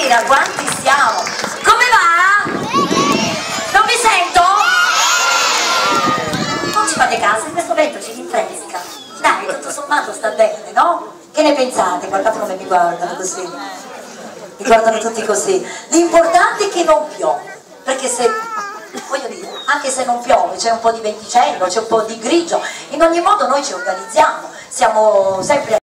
Buonasera, quanti siamo? Come va? Non vi sento? Non ci fate caso, in questo momento ci rinfresca. Dai, tutto sommato sta bene, no? Che ne pensate? Guardate come mi guardano così. Mi guardano tutti così. L'importante è che non piove, perché se, voglio dire, anche se non piove, c'è un po' di venticello, c'è un po' di grigio, in ogni modo noi ci organizziamo, siamo sempre